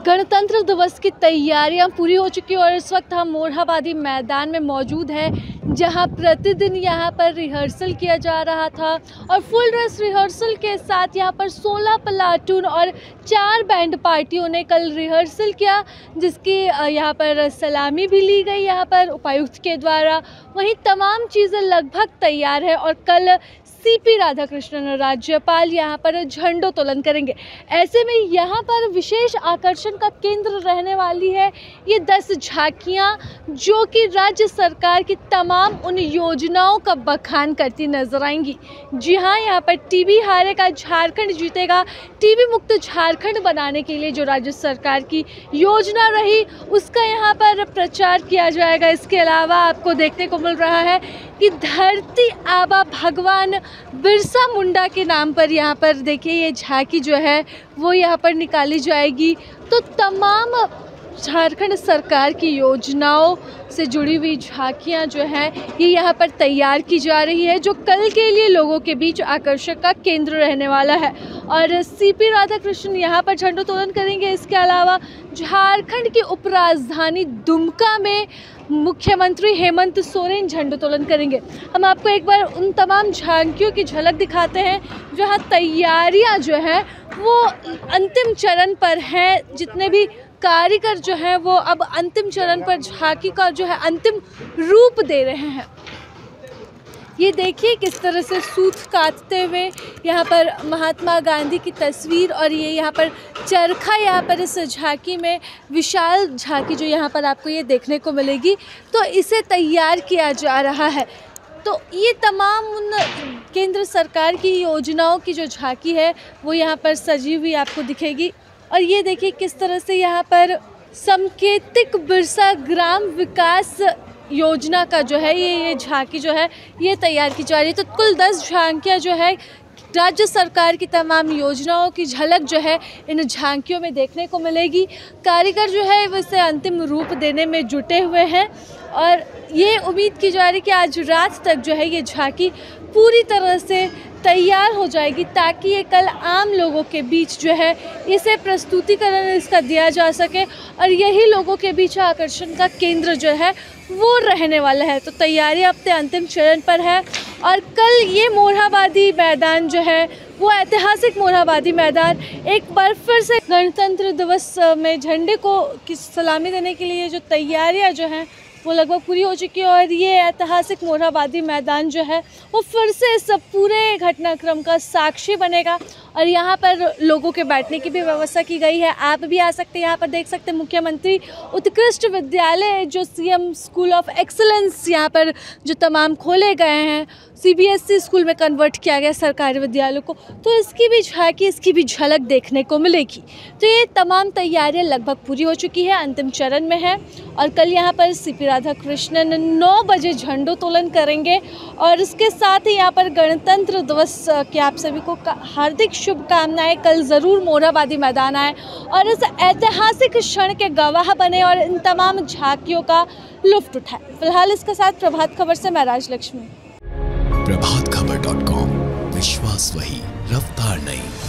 गणतंत्र दिवस की तैयारियां पूरी हो चुकी हैं और इस वक्त हम मोरहाबादी मैदान में मौजूद हैं, जहां प्रतिदिन यहां पर रिहर्सल किया जा रहा था और फुल ड्रेस रिहर्सल के साथ यहां पर 16 प्लाटून और 4 बैंड पार्टियों ने कल रिहर्सल किया, जिसकी यहां पर सलामी भी ली गई यहां पर उपायुक्त के द्वारा। वहीं तमाम चीज़ें लगभग तैयार है और कल सीपी राधाकृष्णन राज्यपाल यहाँ पर झंडोत्तोलन करेंगे। ऐसे में यहाँ पर विशेष आकर्षण का केंद्र रहने वाली है ये 10 झांकियाँ, जो कि राज्य सरकार की तमाम उन योजनाओं का बखान करती नजर आएंगी। जी हाँ, यहाँ पर टीबी हारेगा झारखंड जीतेगा, टीबी मुक्त झारखंड बनाने के लिए जो राज्य सरकार की योजना रही उसका यहाँ पर प्रचार किया जाएगा। इसके अलावा आपको देखने को मिल रहा है कि धरती आबा भगवान बिरसा मुंडा के नाम पर यहाँ पर देखिए ये झांकी जो है वो यहाँ पर निकाली जाएगी। तो तमाम झारखंड सरकार की योजनाओं से जुड़ी हुई झांकियाँ जो हैं ये यहाँ पर तैयार की जा रही है, जो कल के लिए लोगों के बीच आकर्षण का केंद्र रहने वाला है। और सीपी राधाकृष्णन यहाँ पर झंडोत्तोलन करेंगे। इसके अलावा झारखंड की उपराजधानी दुमका में मुख्यमंत्री हेमंत सोरेन झंडोत्तोलन करेंगे। हम आपको एक बार उन तमाम झांकियों की झलक दिखाते हैं जहाँ तैयारियाँ जो हैं वो अंतिम चरण पर हैं। जितने भी कारीगर जो हैं वो अब अंतिम चरण पर झांकी का जो है अंतिम रूप दे रहे हैं। ये देखिए किस तरह से सूत काटते हुए यहाँ पर महात्मा गांधी की तस्वीर और ये यहाँ पर चरखा, यहाँ पर इस झांकी में विशाल झांकी जो यहाँ पर आपको ये देखने को मिलेगी, तो इसे तैयार किया जा रहा है। तो ये तमाम उन केंद्र सरकार की योजनाओं की जो झांकी है वो यहाँ पर सजी हुई आपको दिखेगी। और ये देखिए किस तरह से यहाँ पर सांकेतिक बिरसा ग्राम विकास योजना का जो है ये झांकी जो है ये तैयार की जा रही है। तो कुल 10 झांकियाँ जो है राज्य सरकार की तमाम योजनाओं की झलक जो है इन झांकियों में देखने को मिलेगी। कारीगर जो है वो इसे अंतिम रूप देने में जुटे हुए हैं और ये उम्मीद की जा रही है कि आज रात तक जो है ये झांकी पूरी तरह से तैयार हो जाएगी, ताकि ये कल आम लोगों के बीच जो है इसे प्रस्तुतिकरण इसका दिया जा सके और यही लोगों के बीच आकर्षण का केंद्र जो है वो रहने वाला है। तो तैयारी अपने अंतिम चरण पर है और कल ये मोरहाबादी मैदान जो है वो ऐतिहासिक मोरहाबादी मैदान एक बार फिर से गणतंत्र दिवस में झंडे को की सलामी देने के लिए जो तैयारियां जो हैं वो लगभग पूरी हो चुकी है और ये ऐतिहासिक मोरहाबादी मैदान जो है वो फिर से इस पूरे घटनाक्रम का साक्षी बनेगा। और यहाँ पर लोगों के बैठने की भी व्यवस्था की गई है। आप भी आ सकते हैं, यहाँ पर देख सकते हैं मुख्यमंत्री उत्कृष्ट विद्यालय जो सीएम स्कूल ऑफ एक्सीलेंस यहाँ पर जो तमाम खोले गए हैं, सीबीएसई स्कूल में कन्वर्ट किया गया सरकारी विद्यालयों को, तो इसकी भी झांकी, इसकी भी झलक देखने को मिलेगी। तो ये तमाम तैयारियां लगभग पूरी हो चुकी है, अंतिम चरण में है और कल यहाँ पर सीपी राधाकृष्णन 9 बजे झंडोत्तोलन करेंगे। और इसके साथ ही यहाँ पर गणतंत्र दिवस की आप सभी को हार्दिक शुभकामनाएं। कल ज़रूर मोरहाबादी मैदान आए और इस ऐतिहासिक क्षण के गवाह बने और इन तमाम झांकियों का लुत्फ उठाए। फिलहाल इसके साथ प्रभात खबर से मैं राजलक्ष्मी। प्रभातखबर.com, विश्वास वही, रफ्तार नहीं।